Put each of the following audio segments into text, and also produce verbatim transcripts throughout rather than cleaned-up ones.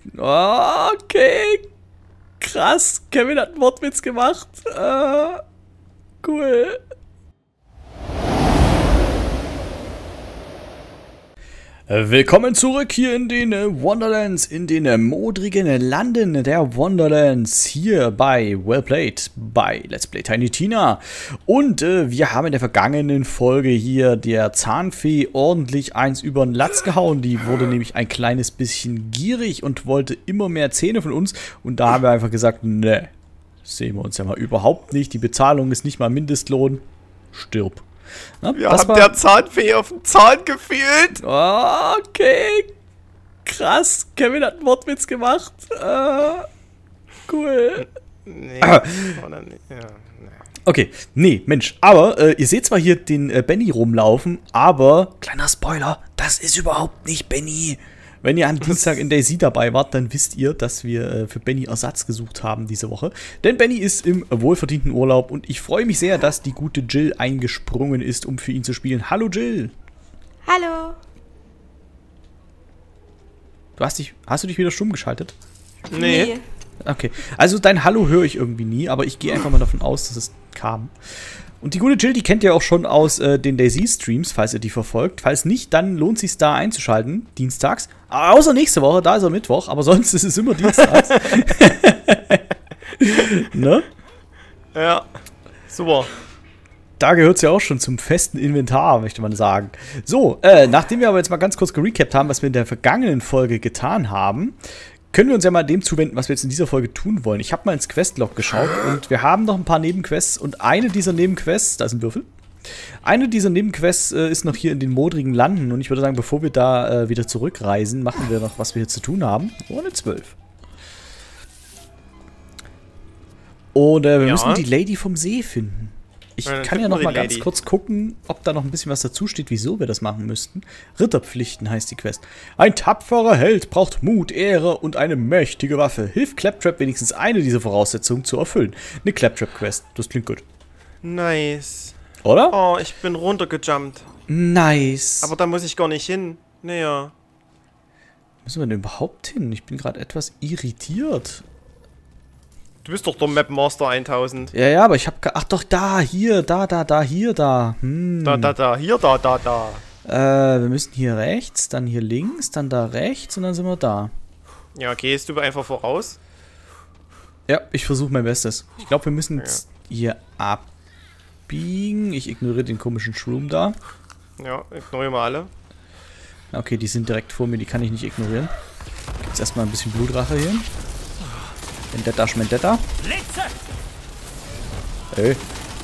Okay. Krass. Kevin hat einen Wortwitz gemacht. Äh, cool. Willkommen zurück hier in den Wonderlands, in den modrigen Landen der Wonderlands, hier bei Well Played, bei Let's Play Tiny Tina. Und äh, wir haben in der vergangenen Folge hier der Zahnfee ordentlich eins über den Latz gehauen. Die wurde nämlich ein kleines bisschen gierig und wollte immer mehr Zähne von uns. Und da haben wir einfach gesagt, ne, sehen wir uns ja mal überhaupt nicht. Die Bezahlung ist nicht mal Mindestlohn. Stirb. Na, wir haben der Zahnfee auf den Zahn gefühlt. Okay. Krass. Kevin hat einen Wortwitz gemacht. Äh, cool. Nee. Oder nicht. Ja, nee. Okay. Nee, Mensch. Aber äh, ihr seht zwar hier den äh, Benny rumlaufen, aber, kleiner Spoiler, das ist überhaupt nicht Benny. Wenn ihr am Dienstag in DayZ dabei wart, dann wisst ihr, dass wir äh, für Benny Ersatz gesucht haben diese Woche. Denn Benny ist im wohlverdienten Urlaub und ich freue mich sehr, dass die gute Jill eingesprungen ist, um für ihn zu spielen. Hallo Jill! Hallo! Du hast dich, hast du dich wieder stumm geschaltet? Nee. nee. Okay, also dein Hallo höre ich irgendwie nie, aber ich gehe einfach mal davon aus, dass es kam. Und die gute Jill, die kennt ihr auch schon aus äh, den DayZ-Streams, falls ihr die verfolgt. Falls nicht, dann lohnt es sich da einzuschalten, dienstags. Außer nächste Woche, da ist er Mittwoch, aber sonst ist es immer dienstags. Ne? Ja, super. Da gehört es ja auch schon zum festen Inventar, möchte man sagen. So, äh, nachdem wir aber jetzt mal ganz kurz gerecapt haben, was wir in der vergangenen Folge getan haben, können wir uns ja mal dem zuwenden, was wir jetzt in dieser Folge tun wollen. Ich habe mal ins Questlog geschaut und wir haben noch ein paar Nebenquests und eine dieser Nebenquests, da ist ein Würfel, eine dieser Nebenquests äh, ist noch hier in den modrigen Landen und ich würde sagen, bevor wir da äh, wieder zurückreisen, machen wir noch, was wir hier zu tun haben. Oh, eine zwölf. Und äh, wir ja. müssen die Lady vom See finden. Ich ja, kann ja noch mal ganz Lady. kurz gucken, ob da noch ein bisschen was dazu steht, wieso wir das machen müssten. Ritterpflichten heißt die Quest. Ein tapferer Held braucht Mut, Ehre und eine mächtige Waffe. Hilft Claptrap wenigstens eine dieser Voraussetzungen zu erfüllen. Eine Claptrap-Quest. Das klingt gut. Nice. Oder? Oh, ich bin runtergejumpt. Nice. Aber da muss ich gar nicht hin. Naja. Wo müssen wir denn überhaupt hin? Ich bin gerade etwas irritiert. Du bist doch der Mapmaster tausend. Ja, ja, aber ich hab... Ach doch, da, hier, da, da, da, hier, da. Hm. Da, da, da, hier, da, da, da. Äh, wir müssen hier rechts, dann hier links, dann da rechts und dann sind wir da. Ja, gehst du einfach voraus? Ja, ich versuche mein Bestes. Ich glaube, wir müssen jetzt ja. hier abbiegen. Ich ignoriere den komischen Shroom da. Ja, ignoriere mal alle. Okay, die sind direkt vor mir, die kann ich nicht ignorieren. Jetzt erstmal ein bisschen Blutrache hier. Vendetta, Schmendetta. Ey.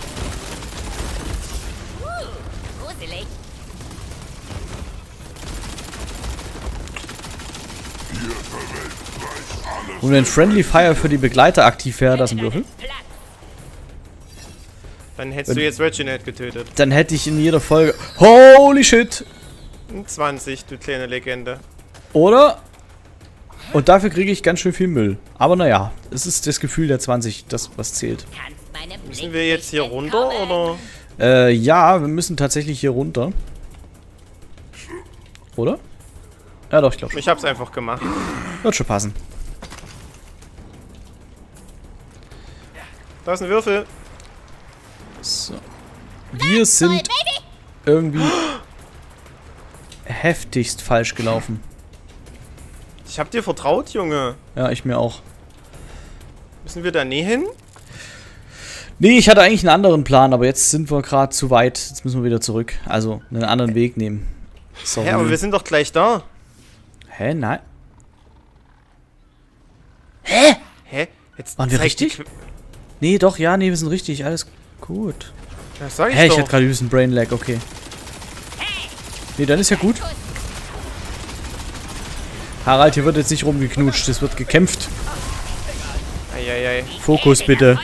Und wenn Friendly Fire für die Begleiter aktiv wäre, das ist ein Würfel. Dann hättest wenn, du jetzt Reginald getötet. Dann hätte ich in jeder Folge... Holy shit! zwanzig, du kleine Legende. Oder? Und dafür kriege ich ganz schön viel Müll. Aber naja, es ist das Gefühl der zwanzig, das was zählt. Müssen wir jetzt hier runter, oder? Äh, ja, wir müssen tatsächlich hier runter. Oder? Ja doch, ich glaube schon. Ich hab's einfach gemacht. Wird schon passen. Da ist ein Würfel. So. Wir sind irgendwie heftigst falsch gelaufen. Ich hab dir vertraut, Junge. Ja, ich mir auch. Müssen wir da nie hin? Nee, ich hatte eigentlich einen anderen Plan, aber jetzt sind wir gerade zu weit. Jetzt müssen wir wieder zurück. Also, einen anderen Weg nehmen. Sorry. Hä, aber wir sind doch gleich da. Hä, nein. Hä? Hä? Jetzt Waren wir richtig? Nee, doch, ja, nee, wir sind richtig. Alles gut. Das sag ich Hä, doch. ich hatte gerade ein bisschen Brain Lag, okay. Nee, dann ist ja gut. Harald, hier wird jetzt nicht rumgeknutscht, es wird gekämpft. Eieiei. Fokus bitte.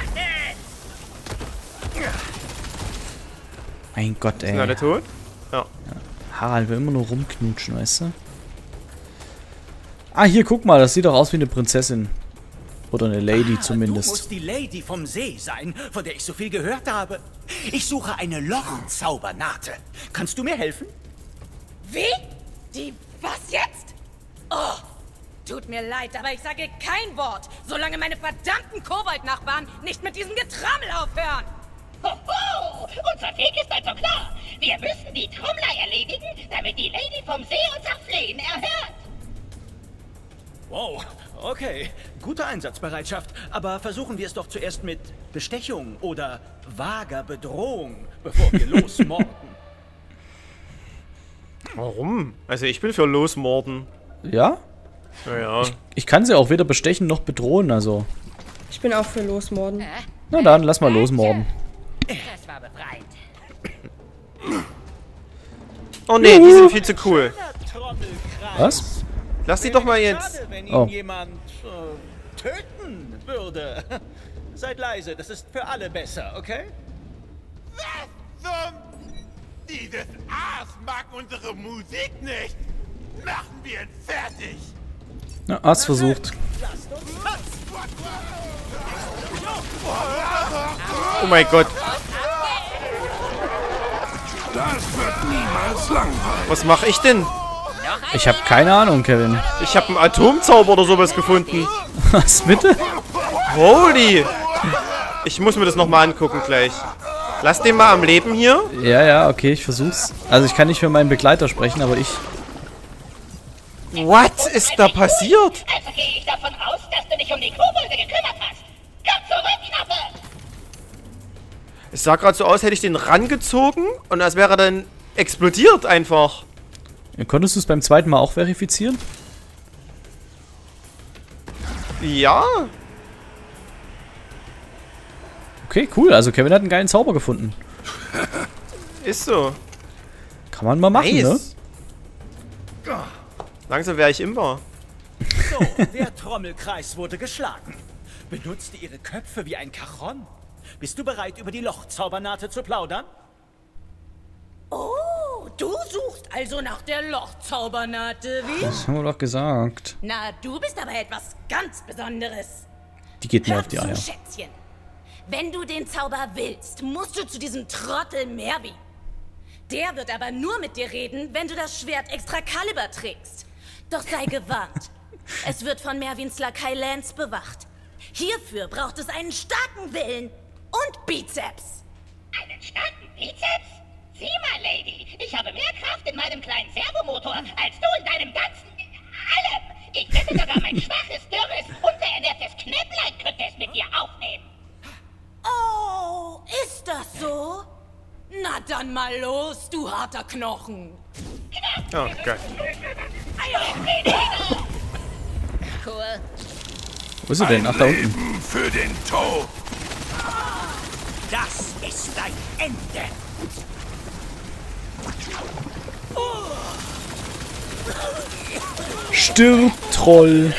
Mein Gott, ey. Sind alle tot? Ja. Ja. Harald will immer nur rumknutschen, weißt du? Ah, hier, guck mal, das sieht doch aus wie eine Prinzessin. Oder eine Lady ah, zumindest. Du musst die Lady vom See sein, von der ich so viel gehört habe. Ich suche eine Lochenzaubernate. Kannst du mir helfen? Wie? Die was jetzt? Oh, Tut mir leid, aber ich sage kein Wort, solange meine verdammten Kobold-Nachbarn nicht mit diesem Getrammel aufhören. Hoho! Unser Weg ist also klar. Wir müssen die Trommler erledigen, damit die Lady vom See unser Flehen erhört. Wow, okay. Gute Einsatzbereitschaft. Aber versuchen wir es doch zuerst mit Bestechung oder vager Bedrohung, bevor wir losmorden. Warum? Also ich bin für Losmorden. Ja? Naja. Ich kann sie auch weder bestechen noch bedrohen, also. Ich bin auch für Losmorden. Na dann, lass mal losmorden. Das war befreiend. Oh nee, die sind viel zu cool. Was? Lass die doch mal jetzt. Schade, wenn ihn Oh. jemand äh, töten würde. Seid leise, das ist für alle besser, okay? Was zum... Dieses Aas mag unsere Musik nicht. Machen wir ihn fertig. Na, hast versucht. Lasst uns tanzen. Oh mein Gott. Das wird niemals langweilig. Was mache ich denn? Ich habe keine Ahnung, Kevin. Ich habe einen Atomzauber oder sowas gefunden. Was, bitte? Holy. Ich muss mir das nochmal angucken gleich. Lass den mal am Leben hier. Ja, ja, okay, ich versuch's. Also ich kann nicht für meinen Begleiter sprechen, aber ich... What ist da passiert? Also gehe ich davon aus, dass du dich um die Kobolde gekümmert hast. Komm zurück, Knappe! Es sah gerade so aus, hätte ich den rangezogen und als wäre er dann explodiert einfach. Konntest du es beim zweiten Mal auch verifizieren? Ja. Okay, cool. Also Kevin hat einen geilen Zauber gefunden. Ist so. Kann man mal machen, Nice. Langsam wäre ich imbar. So, der Trommelkreis wurde geschlagen. Benutzte ihre Köpfe wie ein Cajon. Bist du bereit, über die Lochzaubernate zu plaudern? Oh, du suchst also nach der Lochzaubernate, wie? ne? Das haben wir doch gesagt. Na, du bist aber etwas ganz Besonderes. Die geht mir Hör auf die zu, Eier. Schätzchen. Wenn du den Zauber willst, musst du zu diesem Trottel Mervi. Der wird aber nur mit dir reden, wenn du das Schwert Excalibur trägst. Doch sei gewarnt. Es wird von Mervins Lakai Lance bewacht. Hierfür braucht es einen starken Willen und Bizeps. Einen starken Bizeps? Sieh mal, Lady, ich habe mehr Kraft in meinem kleinen Servomotor als du in deinem ganzen... allem. Ich wette sogar mein schwaches, dürres, unterernährtes Knäpplein könnte es mit dir aufnehmen. Oh, ist das so? Na dann mal los, du harter Knochen. Oh, geil. Cool. Wo ist er denn? Ach, da unten. Leben für den Tod. Das ist dein Ende. Stirb, Troll.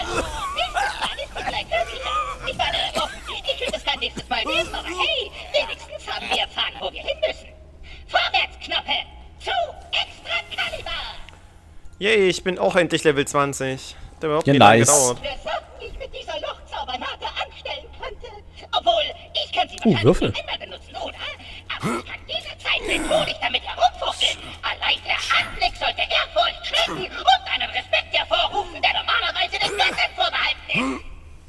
Ich meine, offensichtlich wird es kein nächstes Mal geben, aber hey, wenigstens haben wir erfahren, wo wir hin müssen. Vorwärts, Knappe! Zu Excalibur! Yay, ich bin auch endlich Level zwanzig. Der überhaupt Ja, nicht lange nice. gedauert. Wer sagt, wie ich mit dieser Lochzaubernate anstellen könnte? Obwohl, ich kann sie Uh, wahrscheinlich Würfel. nicht einmal benutzen, oder? Aber ich kann jederzeit methodisch damit herumfuchteln. Allein der Anblick sollte Ehrfurcht schrecken und einen Respekt hervorrufen, der normalerweise den Göttern vorbehalten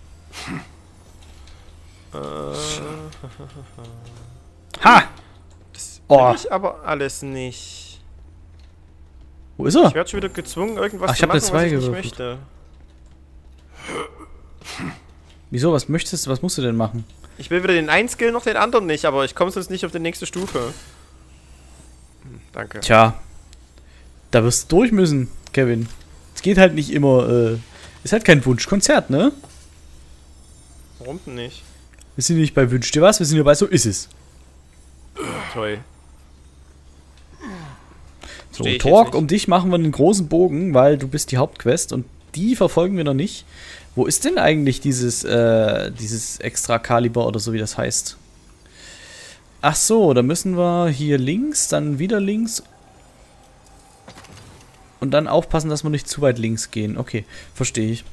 ist. Ha! Oh, Ich aber alles nicht. wo ist er? Ich werde schon wieder gezwungen, irgendwas Ach, ich zu hab eine machen, zwei was ich nicht gewürfelt. möchte. Wieso, was möchtest du, was musst du denn machen? Ich will weder den einen Skill noch den anderen nicht, aber ich komme sonst nicht auf die nächste Stufe. Hm, danke. Tja. Da wirst du durch müssen, Kevin. Es geht halt nicht immer, äh, ist halt kein Wunschkonzert, ne? Warum denn nicht? Wir sind nicht bei Wünsch dir was, wir sind ja bei So ist es. Toll. So, Versteh ich Talk, jetzt nicht. um dich machen wir einen großen Bogen, weil du bist die Hauptquest und die verfolgen wir noch nicht. Wo ist denn eigentlich dieses, äh, dieses Excalibur oder so, wie das heißt? Ach so, da müssen wir hier links, dann wieder links. Und dann aufpassen, dass wir nicht zu weit links gehen. Okay, verstehe ich.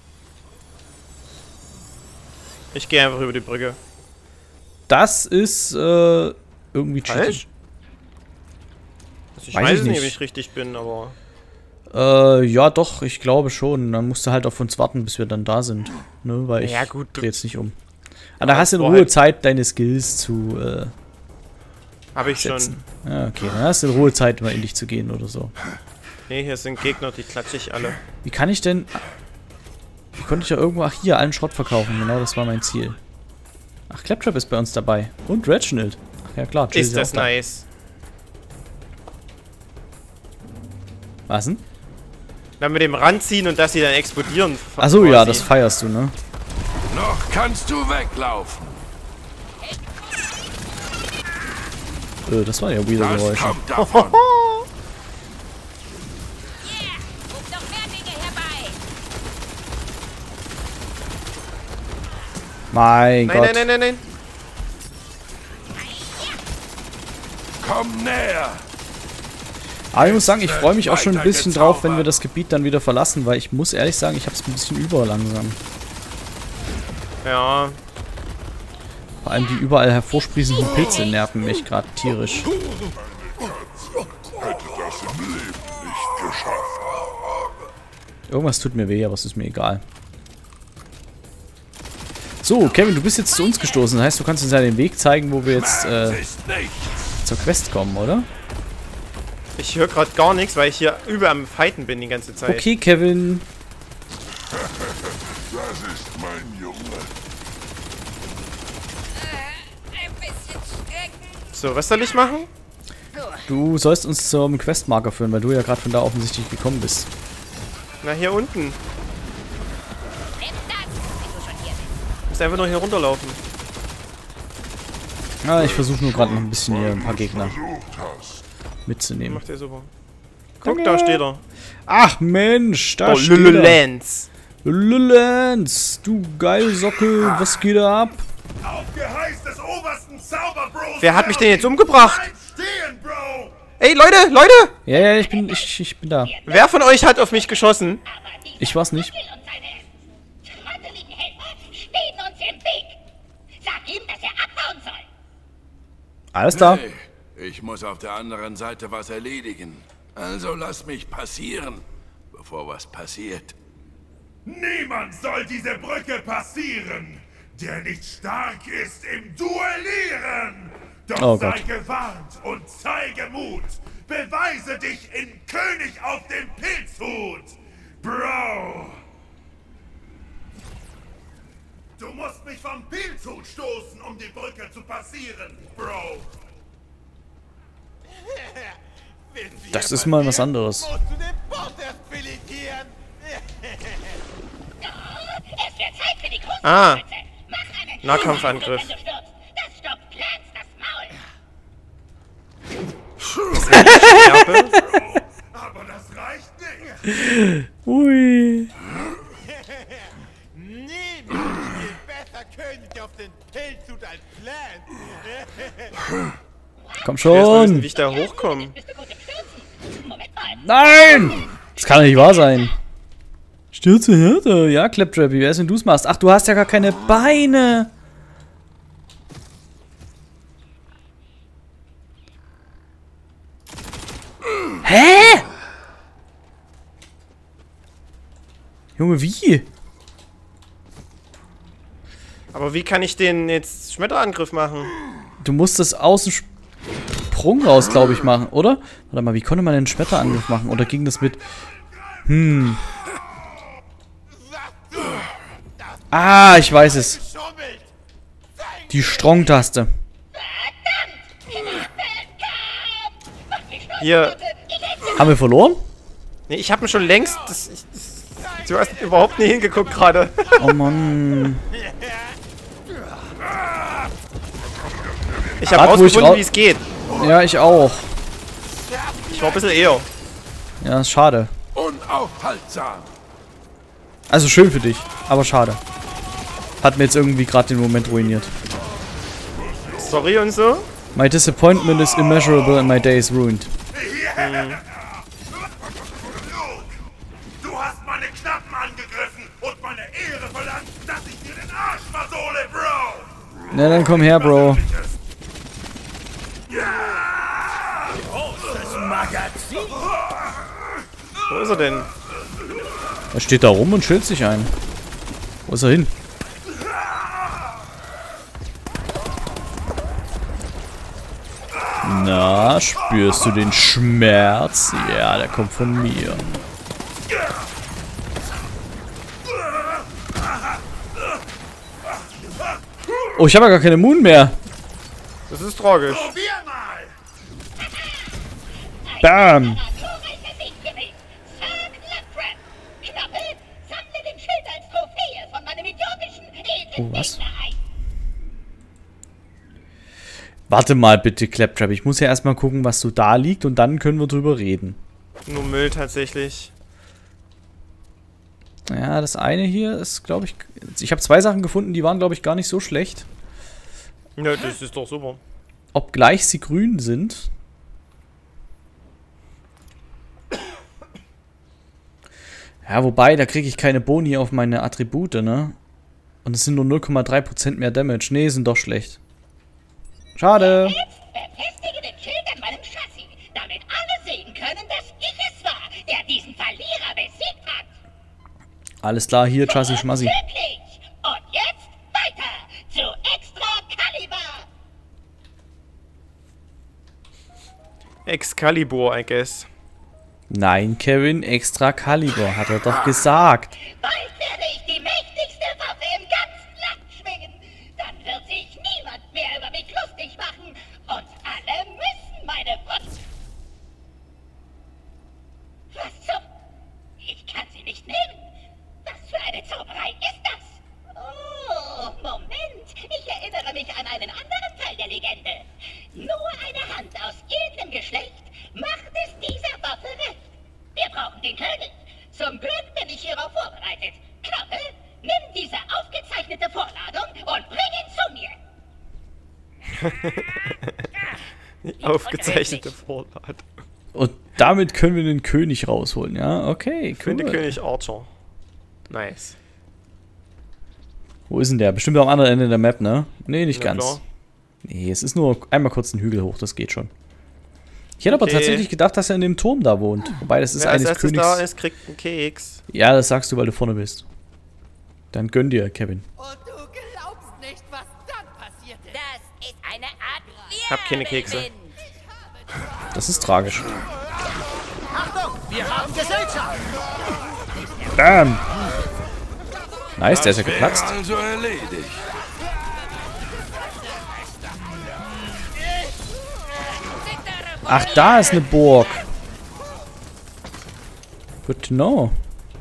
Ich gehe einfach über die Brücke. Das ist, äh, irgendwie Falsch? cheating. Also ich Weiß weiß, ich es nicht, nicht. ob ich richtig bin, aber... Äh, ja doch, ich glaube schon. Dann musst du halt auf uns warten, bis wir dann da sind. Ne, weil ich Ja, gut, du- dreh jetzt nicht um. Aber da hast du in boah, Ruhe halt- Zeit, deine Skills zu äh, Habe ich setzen. schon. Ja, okay, dann hast du in Ruhe Zeit, mal in dich zu gehen oder so. Nee, hier sind Gegner, die klatsche ich alle. Wie kann ich denn... Wie konnte ich ja irgendwo... Ach, hier, allen Schrott verkaufen. Genau, das war mein Ziel. Ach, Claptrap ist bei uns dabei. Und Reginald. Ach ja, klar. Jill Ist ja das auch da. nice. Was denn? Dann mit dem ranziehen und dass sie dann explodieren. Achso, ja, quasi. das feierst du, ne? Noch kannst du weglaufen. Äh, das waren ja weirde Das Geräusche. kommt davon. Ruf noch mehr Dinge herbei. Mein Nein, Gott. nein, nein, nein, nein. Komm näher. Aber ich muss sagen, ich freue mich auch schon ein bisschen drauf, wenn wir das Gebiet dann wieder verlassen, weil ich muss ehrlich sagen, ich habe es ein bisschen über langsam. Ja. Vor allem die überall hervorsprießenden Pilze nerven mich gerade tierisch. Irgendwas tut mir weh, aber es ist mir egal. So, Kevin, du bist jetzt zu uns gestoßen. Das heißt, du kannst uns ja den Weg zeigen, wo wir jetzt äh, Ist nichts. zur Quest kommen, oder? Ich höre gerade gar nichts, weil ich hier über am Fighten bin die ganze Zeit. Okay, Kevin. Das ist mein Junge. Ein bisschen strecken. So, was soll ich machen? Du sollst uns zum Questmarker führen, weil du ja gerade von da offensichtlich gekommen bist. Na, hier unten. Nimm das, wenn du schon hier bist. Du musst einfach nur hier runterlaufen. Ah, ich versuche nur gerade noch ein bisschen hier ein paar Gegner mitzunehmen. Macht der super. Guck, da steht er. Ach Mensch, da Oh, steht er. Lululens. Lululens, du geil Sockel, was geht da ab? Auf Geheiß des obersten Zauberbros. Wer hat mich denn jetzt umgebracht? Bleib stehen, Bro! Ey, Leute, Leute! Ja, ja, ich bin, ich, ich bin da. Wer von euch hat auf mich geschossen? Ich war's nicht. Will und seine trotteligen Helfer stehen uns im Weg. Sag ihm, dass er abhauen soll. Alles da. Hey, ich muss auf der anderen Seite was erledigen. Also lass mich passieren, bevor was passiert. Niemand soll diese Brücke passieren, der nicht stark ist im Duellieren. Doch Oh sei Gott. gewarnt und zeige Mut. Beweise dich in König auf dem Pilzhut. Bro! Du musst mich vom Pilzhut stoßen, um die Brücke zu passieren, Bro. Das ist mal was anderes. Musst du den Boss erst filetieren? Es wird Zeit für die große Ah. Spitze. Mach einen Nahkampfangriff. wenn du stürzt. Das stoppt Clans das Maul. Aber das reicht nicht. Ui. Niemand ist besser König auf den Pilzhut als Clan. Komm Ich will erst mal wissen, schon. wie ich da hochkomme. Bist du gut im Stürzen? Moment mal. Nein! Das kann doch nicht wahr sein. Stürze Härte. Ja, Claptrap, wie wär's, wenn du's machst? Ach, du hast ja gar keine Beine. Hä? Junge, wie? Aber wie kann ich den jetzt Schmetterangriff machen? Du musst das aus dem Sprung raus, glaube ich, machen, oder? Warte mal, wie konnte man den Schmetterangriff machen? Oder ging das mit... Hm. Ah, ich weiß es. Schummelt. Die Strong-Taste. Hier. Haben wir verloren? Nee, ich habe ihn schon längst. Das, ich, das, du hast überhaupt nie hingeguckt gerade. Oh Mann. Ich habe Grad, wo ich rausgefunden, rau- wie es geht. Ja, ich auch. Ich war ein bisschen eher. Ja, ist schade. Unaufhaltsam. Also schön für dich, aber schade. Hat mir jetzt irgendwie gerade den Moment ruiniert. Sorry und so. My disappointment is immeasurable and my day is ruined. Du hast meine Knappen angegriffen und meine Ehre verlangt, dass ich dir den Arsch versohle, Bro! Na dann komm her, Bro. Großes Magazin. Wo ist er denn? Er steht da rum und schillt sich ein. Wo ist er hin? Na, spürst du den Schmerz? Ja, der kommt von mir. Oh, ich habe ja gar keine Moon mehr. Das ist tragisch. Bam! Oh, was? Warte mal bitte, Claptrap. Ich muss ja erstmal gucken, was so da liegt und dann können wir drüber reden. Nur Müll tatsächlich. Ja, das eine hier ist, glaube ich... Ich habe zwei Sachen gefunden, die waren, glaube ich, gar nicht so schlecht. Ja, das ist doch super. Obgleich sie grün sind. Ja, wobei, da kriege ich keine Boni auf meine Attribute, ne? Und es sind nur null Komma drei Prozent mehr Damage. Nee, sind doch schlecht. Schade. Jetzt befestige den Schild an meinem Chassis, damit alle sehen können, dass ich es war, der diesen Verlierer besiegt hat. Alles klar, hier, Chassis Schmassi. Wirklich. Und jetzt weiter zu Excalibur. Excalibur, I guess. Nein, Kevin, Excalibur, hat er doch gesagt. Bald werde ich die mächtigste Waffe im ganzen Land schwingen. Dann wird sich niemand mehr über mich lustig machen. Und alle müssen meine Brust... Was zum... Ich kann sie nicht nehmen. Was für eine Zauberei ist das? Oh, Moment. Ich erinnere mich an einen anderen Teil der Legende. Nur eine Hand aus edlem Geschlecht macht es dieser Waffe recht. Wir brauchen den König. Zum Glück bin ich hierauf vorbereitet. Knoppe, nimm diese aufgezeichnete Vorladung und bring ihn zu mir. Die aufgezeichnete Vorladung. Und damit können wir den König rausholen, ja? Okay, cool. Finde König Archer. Nice. Wo ist denn der? Bestimmt am anderen Ende der Map, ne? Nee, nicht Ja, ganz. klar. Nee, es ist nur einmal kurz den Hügel hoch, das geht schon. Ich hätte aber Okay. tatsächlich gedacht, dass er in dem Turm da wohnt. Wobei, das ist Wer als eines erstes Königs... da ist, kriegt einen Keks. Ja, das sagst du, weil du vorne bist. Dann gönn dir, Kevin. Und du glaubst nicht, was dann passierte. Das ist eine Art Ich hab keine Kekse. Wirbelwind. Das ist tragisch. Achtung, wir haben Gesellschaft. Bam! Nice, der ist ja Wäre geplatzt. also erledigt. Ach, da ist eine Burg. Good to know.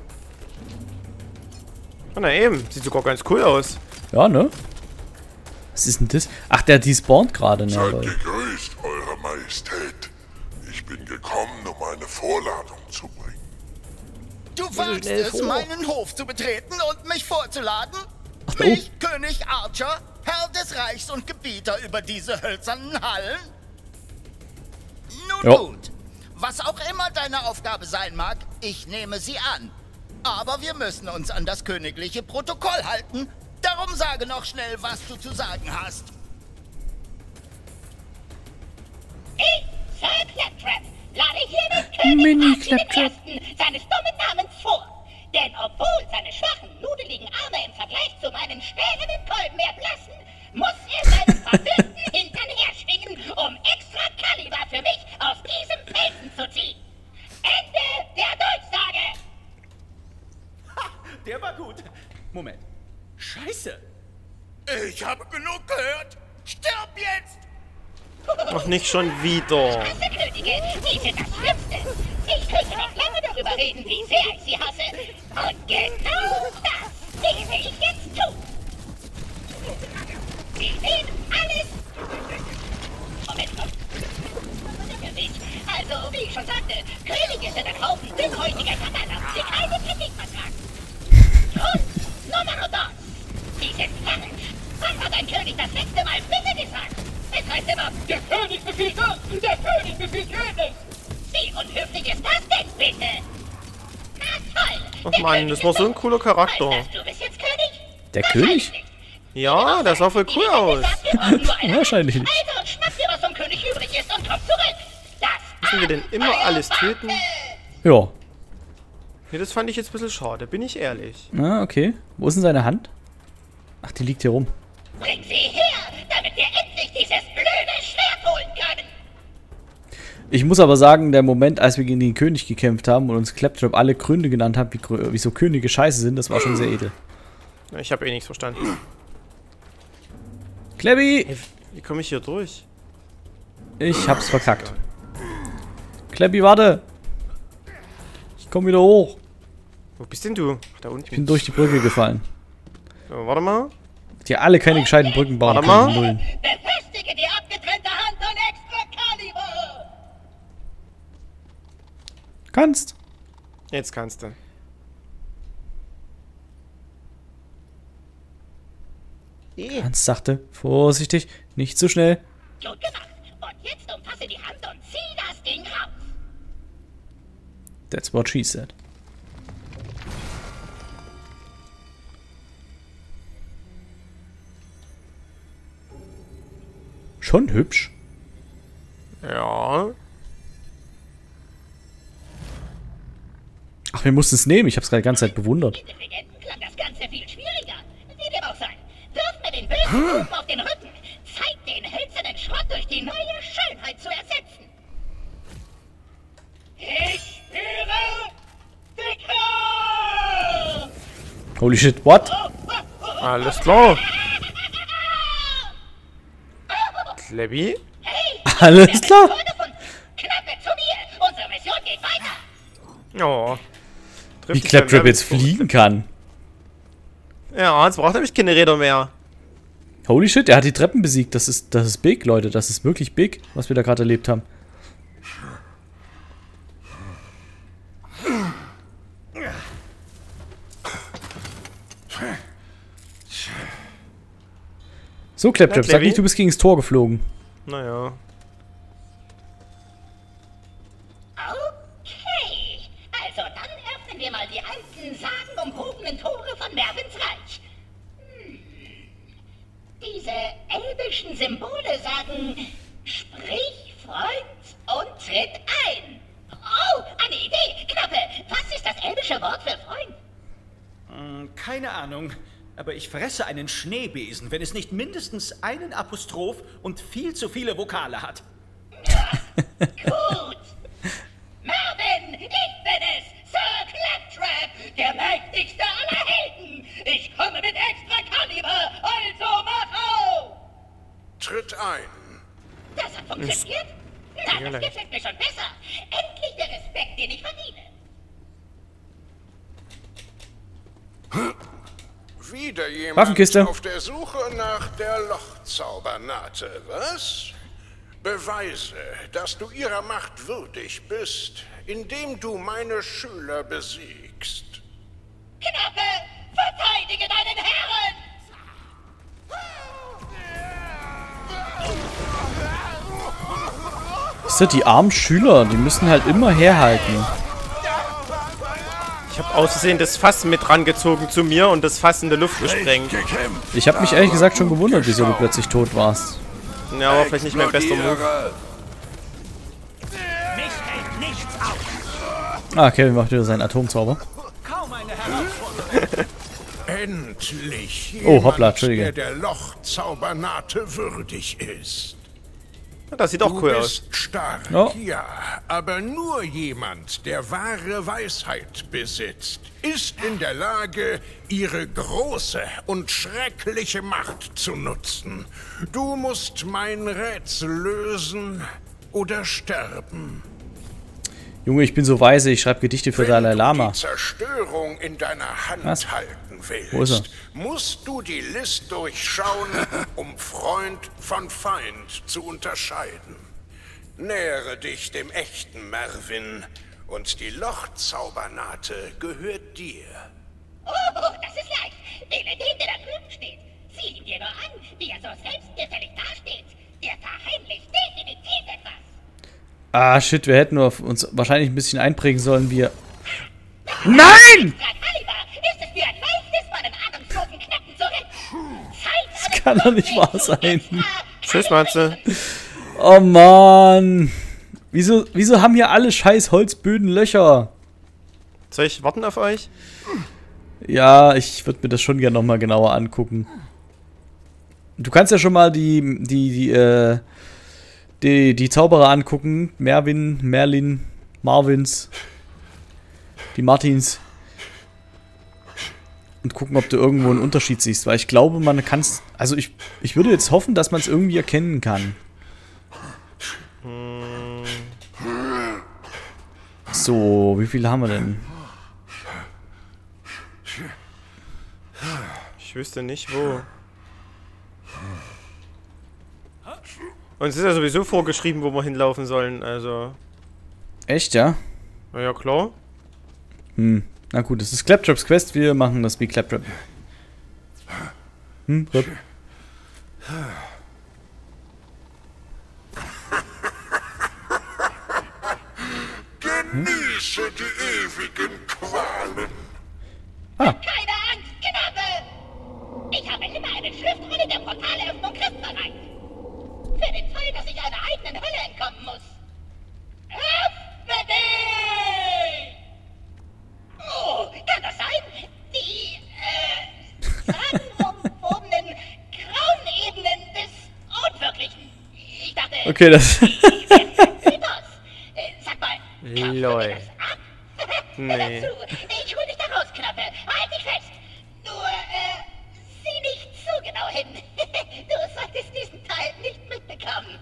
Ah, na eben, sieht sogar ganz cool aus. Ja, ne? Was ist denn das? Ach, der despawnt gerade, ne? Seid Lol. gegrüßt, Eure Majestät. Ich bin gekommen, um eine Vorladung zu bringen. Du wagst schnell es, vor. meinen Hof zu betreten und mich vorzuladen? Ach, da Mich, König Archer, Herr des Reichs und Gebieter über diese hölzernen Hallen? Nun Ja. gut. Was auch immer deine Aufgabe sein mag, ich nehme sie an. Aber wir müssen uns an das königliche Protokoll halten. Darum sage noch schnell, was du zu sagen hast. Ich, Sir Claptrap, lade hier den König Mini Archie den Claptrap. Ersten seines dummen Namens vor. Denn obwohl seine schwachen, nudeligen Arme im Vergleich zu meinen stählernen Kolben erblassen, muss er seinen Verbündeten hinterherschwingen, um Excalibur für mich aus diesem Felsen zu ziehen. Ende der Durchsage! Ha, der war gut. Moment. Scheiße. Ich habe genug gehört. Stirb jetzt! Noch nicht schon wieder. Hasse Könige, die sind das Schlimmste. Ich könnte noch lange darüber reden, wie sehr ich sie hasse. Und genau das werde ich jetzt tun. Sie sehen alles. Moment mal. Also, wie ich schon sagte, Könige sind ein Haufen dünnhäutiger Kanaler, die keine Kritik vertragen. Und Nummer dos. Sie sind falsch. Wann hat ein König das letzte Mal bitte gesagt? Es heißt immer, der König befiehlt das, der König befiehlt jenes. Wie unhöflich ist das denn bitte? Na toll. Ach Mann, das war so ein cooler Charakter. Heißt das, du bist jetzt König? Der König? Nicht. Ja, das sah voll cool aus. Wahrscheinlich nicht. Also, schnapp dir, was vom König übrig ist und komm zurück. Das Müssen wir denn immer alles töten? Ja. Nee, das fand ich jetzt ein bisschen schade, bin ich ehrlich. Ah, okay. Wo ist denn seine Hand? Ach, die liegt hier rum. Bring sie her, damit wir endlich dieses blöde Schwert holen können. Ich muss aber sagen, der Moment, als wir gegen den König gekämpft haben und uns Claptrap alle Gründe genannt hat, wie, wie so Könige scheiße sind, das war schon sehr edel. Ich habe eh nichts verstanden. Klebbi! Hey, wie komme ich hier durch? Ich hab's verkackt. Klebbi, warte! Ich komm wieder hoch. Wo bist denn du? Ach, da unten. Ich bin durch die Brücke gefallen. So, warte mal. Die alle keine gescheiten Brücken bauen Warte können. mal. Nullen. Befestige die abgetrennte Hand und Extra-Kaliber. Kannst. Jetzt kannst du. Hans sagte, vorsichtig, nicht zu schnell. Gut gemacht. Und jetzt umfasse die Hand und zieh das Ding raus. That's what she said. Schon hübsch. Ja. Ach, wir mussten es nehmen. Ich hab's gerade die ganze Zeit bewundert. Intelligenten klang das Ganze viel schwieriger. Wie dem auch sei. Wirf mir den bösen Ruf auf den Rücken. Zeit, den hölzernen Schrott durch die neue Schönheit zu ersetzen. Ich spüre die Kraft! Holy shit, what? Alles klar. Klebbi? Alles klar. Knappe zu mir! Unsere Mission geht weiter! Oh. Trifft Wie dich Claptrap beim jetzt Werbespot. fliegen kann. Ja, jetzt braucht er nämlich keine Räder mehr. Holy shit, er hat die Treppen besiegt. Das ist, das ist big, Leute. Das ist wirklich big, was wir da gerade erlebt haben. So, Claptrap, sag nicht, du bist gegen das Tor geflogen. Naja. Okay, also dann öffnen wir mal die alten, sagenumwogenen Tore von Mervins Reich. Hm. Diese elbischen Symbole sagen, sprich, Freund, und tritt ein. Oh, eine Idee, Knappe. Was ist das elbische Wort für Freund? Keine Ahnung, aber ich fresse einen Schneebesen, wenn es nicht mindestens einen Apostroph und viel zu viele Vokale hat. Gut. Mervin, ich bin es, Sir Claptrap, der mächtigste aller Helden. Ich komme mit Extra-Kaliber, also mach auf! Tritt ein. Das hat funktioniert? Na, das gefällt mir schon besser. Endlich der Respekt, den ich verdiene. Wieder jemand Waffenkiste. auf der Suche nach der Lochzaubernate, was? Beweise, dass du ihrer Macht würdig bist, indem du meine Schüler besiegst. Knappe, verteidige deinen Herren! Das sind die armen Schüler, die müssen halt immer herhalten. Ich habe aus Versehen das Fass mit rangezogen zu mir und das Fass in der Luft gesprengt. Ich habe mich ehrlich gesagt schon gewundert, wieso du plötzlich tot warst. Ja, aber vielleicht nicht mein bester Move. Mich hält nichts auf. Ah, Kevin macht wieder seinen Atomzauber. Kaum eine Herausforderung. Endlich jemand, Oh, hoppla, Entschuldige. der der Lochzaubernate würdig ist. Das sieht auch Du cool aus. bist stark, Ja. ja, aber nur jemand, der wahre Weisheit besitzt, ist in der Lage, ihre große und schreckliche Macht zu nutzen. Du musst mein Rätsel lösen oder sterben. Junge, ich bin so weise, ich schreibe Gedichte für Dalai Wenn du Lama. die Zerstörung in deiner Hand Was? halten willst, Wo ist er? musst du die List durchschauen, um Freund von Feind zu unterscheiden. Nähere dich dem echten Mervin und die Lochzaubernate gehört dir. Oh, das ist leicht. Wähle den, der da drüben steht. Sieh ihn dir nur an, wie er so selbstgefällig dasteht. Der verheimlicht definitiv etwas. Ah, shit, wir hätten nur uns wahrscheinlich ein bisschen einprägen sollen, wir... Nein! Ist es dir ein leichtes, meinen ahnungslosen Knappen zu retten? Zeit, Das kann doch nicht wahr sein. Tschüss, Matze. Oh Mann. Wieso, wieso haben hier alle scheiß Holzböden Löcher? Soll ich warten auf euch? Ja, ich würde mir das schon gerne nochmal genauer angucken. Du kannst ja schon mal die, die, die, äh, die, die Zauberer angucken. Mervin, Merlin, Marvins, die Martins. Und gucken, ob du irgendwo einen Unterschied siehst. Weil ich glaube, man kann es... Also ich, ich würde jetzt hoffen, dass man es irgendwie erkennen kann. So, wie viele haben wir denn? Ich wüsste nicht, wo. Und es ist ja sowieso vorgeschrieben, wo wir hinlaufen sollen, also... Echt, ja? Na ja, klar. Hm, na gut, das ist Claptraps Quest, wir machen das wie Claptrap. Hm, Rip. Genieße die ewigen Qualen. Ah. Keine Angst, Knappe! Ich habe immer eine Schriftrolle der Portalöffnung griffbereit. Für den Fall, dass ich einer eigenen Hölle entkommen muss. Öffne dich! Oh, kann das sein? Die, äh, sagenumwobenen grauen Ebenen des Unwirklichen. Ich dachte... Okay, das... Sag mal, Lol. Nee. ich hol dich da raus, Knappe. Halt dich fest. Nur, äh, sieh nicht zu genau hin. Du solltest diesen Teil nicht mitbekommen.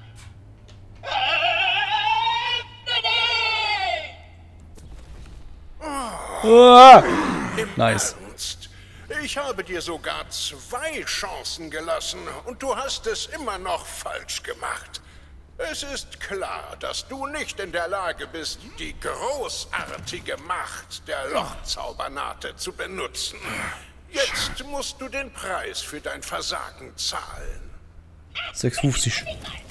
Ah, nice. Ernst? Ich habe dir sogar zwei Chancen gelassen und du hast es immer noch falsch gemacht. Es ist klar, dass du nicht in der Lage bist, die großartige Macht der Lochzaubernate zu benutzen. Jetzt musst du den Preis für dein Versagen zahlen. sechs fünfzig.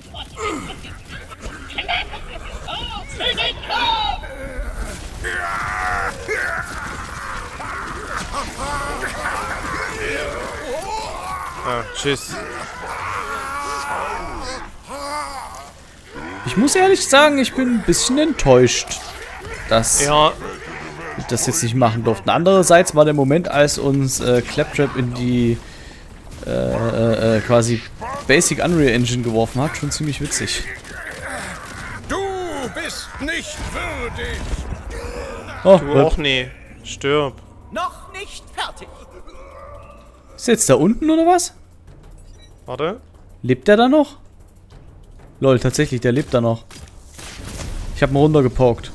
Ah, tschüss. Ich muss ehrlich sagen, ich bin ein bisschen enttäuscht, dass Ja. wir das jetzt nicht machen durften. Andererseits war der Moment, als uns äh, Claptrap in die äh, äh, äh, quasi Basic Unreal Engine geworfen hat, schon ziemlich witzig. Du bist nicht würdig. Oh, Du auch nee. Stirb. Noch nicht fertig. ist jetzt da unten oder was? Warte. Lebt der da noch? Lol, tatsächlich, der lebt da noch. Ich hab ihn runtergepokt.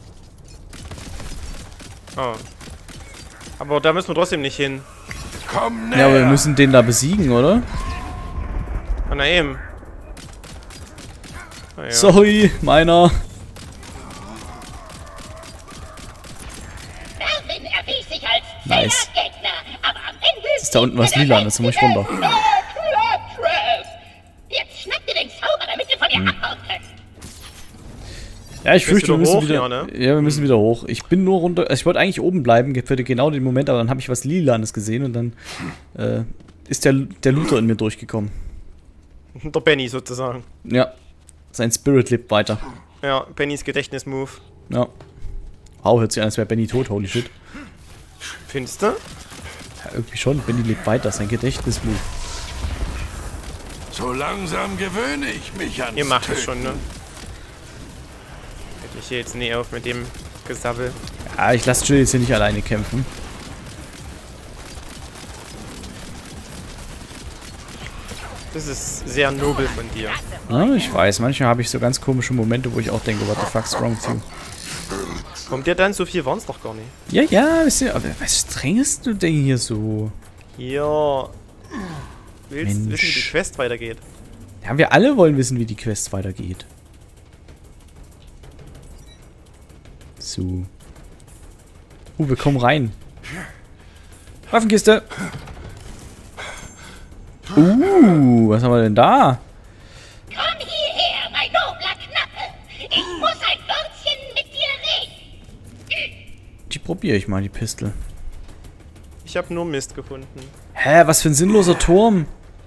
Oh. Aber da müssen wir trotzdem nicht hin. Komm Ja, aber wir näher! müssen den da besiegen, oder? Ah, na eben. Ah, ja. Sorry, meiner. Mervin erwies sich als Nice. zäher Gegner, aber am Ende... Ist da unten was lila? Das muss ich runter. Jetzt schnapp dir den Zauber, damit wir von dir abhauen können. Ja, ich Bist fürchte, du wir müssen hoch, wieder. ja, ne? Ja, wir müssen wieder hoch. Ich bin nur runter. Also ich wollte eigentlich oben bleiben für genau den Moment, aber dann habe ich was Lilanes gesehen und dann äh, ist der, der Luther in mir durchgekommen. Der Benny sozusagen. Ja. Sein Spirit lebt weiter. Ja, Bennys Gedächtnismove. Ja. Wow, hört sich an, als wäre Benny tot, holy shit. Findest du? Ja, irgendwie schon. Benny lebt weiter, sein Gedächtnismove. So langsam gewöhne ich mich an. Ihr macht es schon, ne? Ich hier jetzt nie auf mit dem Gesabbel. Ja, ich lasse Jill jetzt hier nicht alleine kämpfen. Das ist sehr nobel von dir. Ja, ich weiß, manchmal habe ich so ganz komische Momente, wo ich auch denke, what the fuck's wrong with you? Kommt dir dann? So viel waren es doch gar nicht. Ja, ja, wisst ihr, aber was strengst du denn hier so? Ja. Willst Mensch. wissen, wie die Quest weitergeht? Ja, wir alle wollen wissen, wie die Quest weitergeht. So. Uh, wir kommen rein. Waffenkiste. Uh, was haben wir denn da? Komm hierher, mein nobler Knappe. Ich muss ein Wörtchen mit dir reden. Die probiere ich mal, die Pistel. Ich habe nur Mist gefunden. Hä, was für ein sinnloser Turm.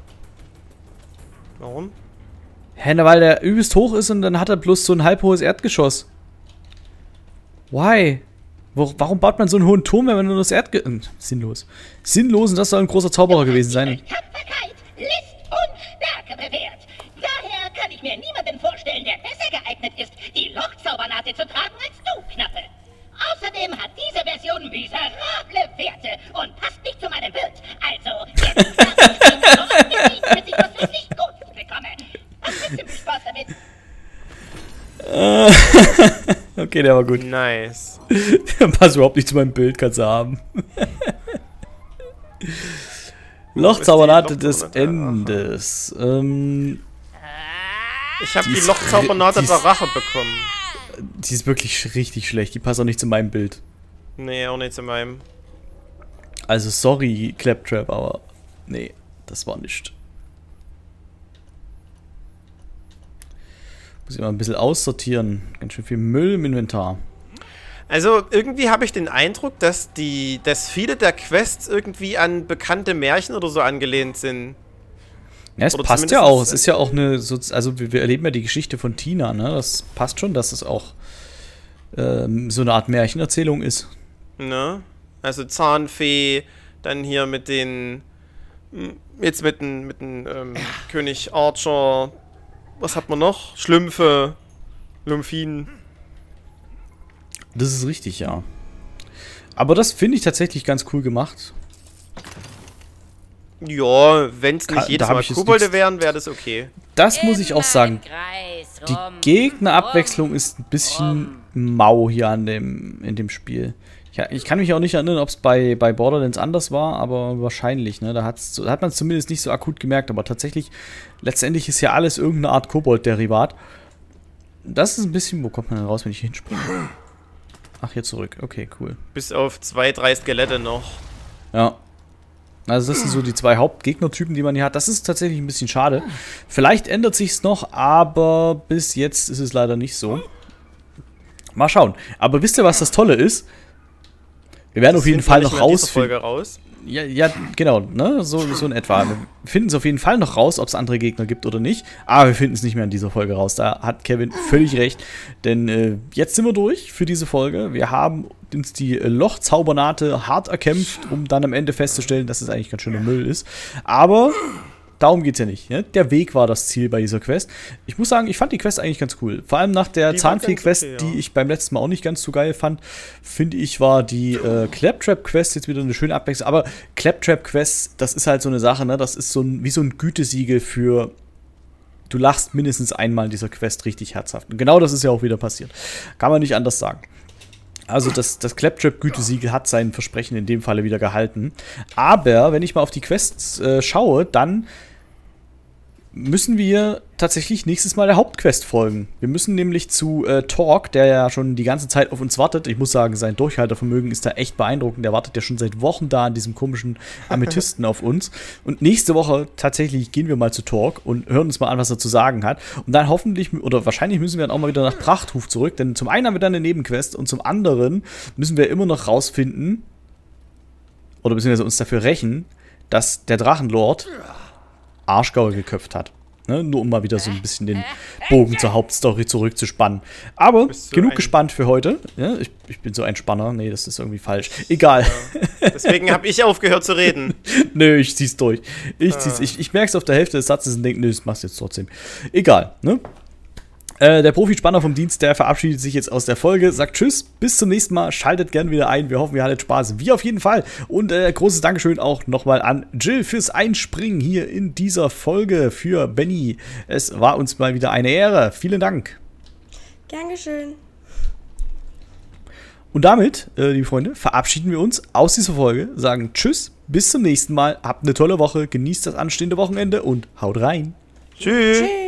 Warum? Hä, na, weil der übelst hoch ist und dann hat er bloß so ein halb hohes Erdgeschoss. Why? Wo, warum baut man so einen hohen Turm, wenn man nur das Erdge... Äh, sinnlos. Sinnlos, und das soll ein großer Zauberer gewesen sein. Tapferkeit, List und Stärke bewährt. Daher kann ich mir niemanden vorstellen, der besser geeignet ist, die Lochzaubernate zu tragen als du, Knappe. Außerdem hat diese Version miserable Werte und passt nicht zu meinem Bild. Also, jetzt bis ich was wirklich Gutes bekomme. Hast du ziemlich Spaß damit? Okay, der war gut. Nice. Der passt überhaupt nicht zu meinem Bild, kannst du haben. Lochzaubernate des Endes. Ähm, ich habe die, die Lochzaubernate der Rache bekommen. Die ist wirklich richtig schlecht. Die passt auch nicht zu meinem Bild. Nee, auch nicht zu meinem. Also sorry, Claptrap, aber nee, das war nicht. Muss ich mal ein bisschen aussortieren. Ganz schön viel Müll im Inventar. Also irgendwie habe ich den Eindruck, dass die, dass viele der Quests irgendwie an bekannte Märchen oder so angelehnt sind. Ja, es oder passt ja auch. Es ist ja auch eine, also wir, wir erleben ja die Geschichte von Tina, ne? Das passt schon, dass es auch ähm, so eine Art Märchenerzählung ist. Ne? Also Zahnfee, dann hier mit den, jetzt mit den, mit den ähm, König Archer. Was hat man noch? Schlümpfe, Lumphinen. Das ist richtig, ja. Aber das finde ich tatsächlich ganz cool gemacht. Ja, wenn es nicht jedes Mal Kobolde wären, wäre das okay. Das muss ich auch sagen. Die Gegnerabwechslung ist ein bisschen mau hier an dem, in dem Spiel. Ja, ich kann mich auch nicht erinnern, ob es bei, bei Borderlands anders war, aber wahrscheinlich, ne? Da, hat's, da hat man es zumindest nicht so akut gemerkt, aber tatsächlich, letztendlich ist ja alles irgendeine Art Kobold-Derivat. Das ist ein bisschen, wo kommt man denn raus, wenn ich hier hinspringe? Ach, hier zurück, okay, cool. Bis auf zwei, drei Skelette noch. Ja. Also das sind so die zwei Hauptgegnertypen, die man hier hat. Das ist tatsächlich ein bisschen schade. Vielleicht ändert sich's noch, aber bis jetzt ist es leider nicht so. Mal schauen. Aber wisst ihr, was das Tolle ist? Wir werden das auf jeden Fall noch rausfinden. Raus. Ja, ja, genau, ne? So, so in etwa. Wir finden es auf jeden Fall noch raus, ob es andere Gegner gibt oder nicht. Aber wir finden es nicht mehr in dieser Folge raus. Da hat Kevin völlig recht. Denn äh, jetzt sind wir durch für diese Folge. Wir haben uns die Lochzaubernate hart erkämpft, um dann am Ende festzustellen, dass es eigentlich ganz schöner Müll ist. Aber darum geht es ja nicht. Ne? Der Weg war das Ziel bei dieser Quest. Ich muss sagen, ich fand die Quest eigentlich ganz cool. Vor allem nach der Zahnfee-Quest, okay, ja. die ich beim letzten Mal auch nicht ganz so geil fand, finde ich, war die äh, Claptrap-Quest jetzt wieder eine schöne Abwechslung. Aber Claptrap-Quest, das ist halt so eine Sache, ne? Das ist so ein, wie so ein Gütesiegel für du lachst mindestens einmal in dieser Quest richtig herzhaft. Und genau das ist ja auch wieder passiert. Kann man nicht anders sagen. Also das, das Claptrap-Gütesiegel hat sein Versprechen in dem Falle wieder gehalten. Aber wenn ich mal auf die Quests äh, schaue, dann müssen wir tatsächlich nächstes Mal der Hauptquest folgen. Wir müssen nämlich zu äh, Torque, der ja schon die ganze Zeit auf uns wartet. Ich muss sagen, sein Durchhaltevermögen ist da echt beeindruckend. Der wartet ja schon seit Wochen da an diesem komischen Amethysten auf uns. Und nächste Woche tatsächlich gehen wir mal zu Torque und hören uns mal an, was er zu sagen hat. Und dann hoffentlich, oder wahrscheinlich müssen wir dann auch mal wieder nach Prachthuf zurück. Denn zum einen haben wir dann eine Nebenquest und zum anderen müssen wir immer noch rausfinden, oder beziehungsweise uns dafür rächen, dass der Drachenlord Arschgaul geköpft hat. Ne? Nur um mal wieder so ein bisschen den Bogen zur Hauptstory zurückzuspannen. Aber genug gespannt für heute. Ja, ich, ich bin so ein Spanner. Nee, das ist irgendwie falsch. Egal. Ja. Deswegen habe ich aufgehört zu reden. Nö, ich zieh's durch. Ich, zieh's, ich, ich merke es auf der Hälfte des Satzes und denke, nö, das machst du jetzt trotzdem. Egal, ne? Äh, der Profi-Spanner vom Dienst, der verabschiedet sich jetzt aus der Folge, sagt Tschüss, bis zum nächsten Mal, schaltet gern wieder ein, wir hoffen, ihr hattet Spaß, wir auf jeden Fall. Und äh, großes Dankeschön auch nochmal an Jill fürs Einspringen hier in dieser Folge für Benny. Es war uns mal wieder eine Ehre, vielen Dank. Gern geschehen. Und damit, äh, liebe Freunde, verabschieden wir uns aus dieser Folge, sagen Tschüss, bis zum nächsten Mal, habt eine tolle Woche, genießt das anstehende Wochenende und haut rein. Tschüss. Tschüss.